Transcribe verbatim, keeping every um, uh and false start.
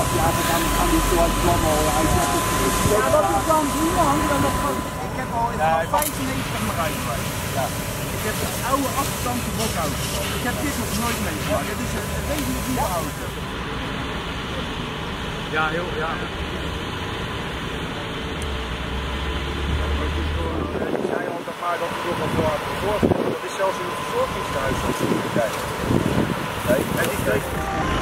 dat je eigenlijk aan, aan die soort plannen uitzet. Ja, dat is dan niet lang. Ik heb al in vijfennegentig mijn rijbewijs. Ja. Ik heb een oude afstandse bokauto. Ik heb dit nog nooit meegemaakt. Het is een redelijk nieuwe auto. Ja, heel, ja. Je zei al dat maar dat we nog wat voor verzorgd. Dat is zelfs in het verzorgingshuis als je kijkt. Nee, en die kreeg